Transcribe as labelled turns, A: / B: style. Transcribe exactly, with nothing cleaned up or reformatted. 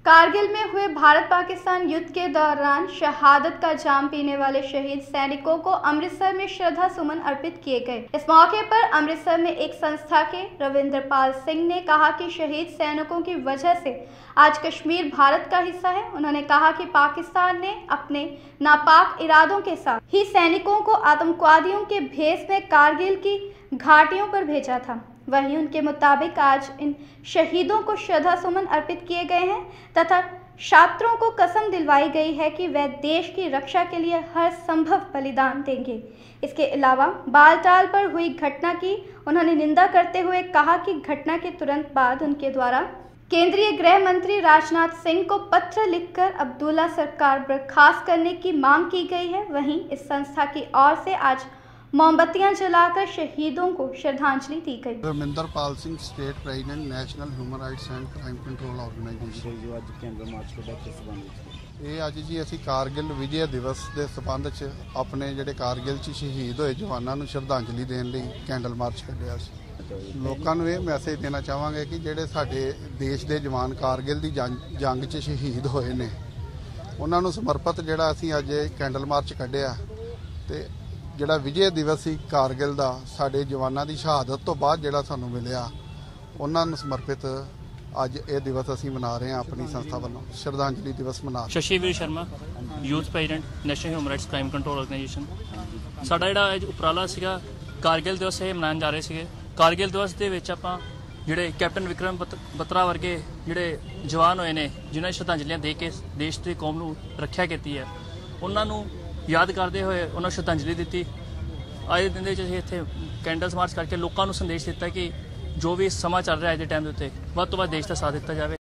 A: कारगिल में हुए भारत पाकिस्तान युद्ध के दौरान शहादत का जाम पीने वाले शहीद सैनिकों को अमृतसर में श्रद्धा सुमन अर्पित किए गए। इस मौके पर अमृतसर में एक संस्था के रविंद्रपाल सिंह ने कहा कि शहीद सैनिकों की वजह से आज कश्मीर भारत का हिस्सा है। उन्होंने कहा कि पाकिस्तान ने अपने नापाक इरादों के साथ ही सैनिकों को आतंकवादियों के भेष में कारगिल की घाटियों पर भेजा था। वहीं उनके मुताबिक आज इन शहीदों को श्रद्धा सुमन अर्पित किए गए हैं तथा छात्रों को कसम दिलवाई गई है कि वह देश की रक्षा के लिए हर संभव बलिदान देंगे। इसके अलावा बालटाल पर हुई घटना की उन्होंने निंदा करते हुए कहा कि घटना के तुरंत बाद उनके द्वारा केंद्रीय गृह मंत्री राजनाथ सिंह को पत्र लिखकर अब्दुल्ला सरकार बर्खास्त करने की मांग की गई है। वहीं इस संस्था की ओर से आज मोमबत्तियां जलाकर शहीदों को श्रद्धांजलि दी गई।
B: Ravindrapal Singh, state president, national human rights and crime control organisation.
C: जो ਅੱਜ ਕੇਂਦਰ ਮਾਰਚ ਤੋਂ ਬਾਅਦ ਸੰਬੰਧ
B: ਇਹ ਅੱਜ ਜੀ ਅਸੀਂ ਕਾਰਗਿਲ ਵਿਜੇ ਦਿਵਸ ਦੇ ਸਬੰਧ 'ਚ ਆਪਣੇ ਜਿਹੜੇ ਕਾਰਗਿਲ 'ਚ ਸ਼ਹੀਦ ਹੋਏ ਜਵਾਨਾਂ ਨੂੰ ਸ਼ਰਧਾਂਜਲੀ ਦੇਣ ਲਈ ਕੈਂਡਲ ਮਾਰਚ ਕੱਢਿਆ ਸੀ। ਲੋਕਾਂ ਨੂੰ ਇਹ ਮੈਸੇਜ ਦੇਣਾ ਚਾਹਾਂਗੇ ਕਿ ਜਿਹੜੇ ਸਾਡੇ ਦੇਸ਼ ਦੇ ਜਵਾਨ ਕਾਰਗਿਲ ਦੀ ਜੰਗ 'ਚ ਸ਼ਹੀਦ ਹੋਏ ਨੇ ਉਹਨਾਂ ਨੂੰ ਸਮਰਪਿਤ ਜਿਹੜਾ ਅਸੀਂ ਅੱਜ ਕੈਂਡਲ ਮਾਰਚ ਕੱਢਿਆ ਤੇ ਜਿਹੜਾ ਵਿਜੇ ਦਿਵਸ ਸੀ ਕਾਰਗਿਲ ਦਾ ਸਾਡੇ ਜਵਾਨਾਂ ਦੀ ਸ਼ਹਾਦਤ ਤੋਂ ਬਾਅਦ ਜਿਹੜਾ ਸਾਨੂੰ ਮਿਲਿਆ ਉਹਨਾਂ ਨੂੰ ਸਮਰਪਿਤ ਅੱਜ ਇਹ ਦਿਵਸ ਅਸੀਂ ਮਨਾ ਰਹੇ ਹਾਂ। ਆਪਣੀ ਸੰਸਥਾ ਵੱਲੋਂ ਸ਼ਰਧਾਂਜਲੀ ਦਿਵਸ ਮਨਾ ਰਹੇ।
D: Shashiveer Sharma, youth president, national human rights crime control organisation. ਸਾਡਾ ਜਿਹੜਾ ਅੱਜ ਉਪਰਾਲਾ ਸੀਗਾ ਕਾਰਗਿਲ ਦਿਵਸ ਇਹ ਮਨਾਉਣ ਜਾ ਰਹੇ ਸੀਗੇ। ਕਾਰਗਿਲ ਦਿਵਸ ਦੇ ਵਿੱਚ ਆਪਾਂ ਜਿਹੜੇ ਕੈਪਟਨ ਵਿਕਰਮ ਬਤਰਾ ਵਰਗੇ ਜਿਹੜੇ ਜਵਾਨ ਹੋਏ ਨੇ ਜਿਨ੍ਹਾਂ ਨੇ ਸ਼ਰਧਾਂਜਲੀਆਂ ਦੇ ਕੇ ਦੇਸ਼ ਦੀ ਕੌਮ ਨੂੰ ਰੱਖਿਆ ਕੀਤੀ ਹੈ ਉਹਨਾਂ ਨੂੰ याद करते हुए उन्होंने श्रद्धांजलि दी। आज दिन में इतने कैंडल्स मार्च करके लोगों को संदेश दिता कि जो भी समा चल रहा है अज के टाइम के उत्ते वध तो वध देश का साथ दिता जाए।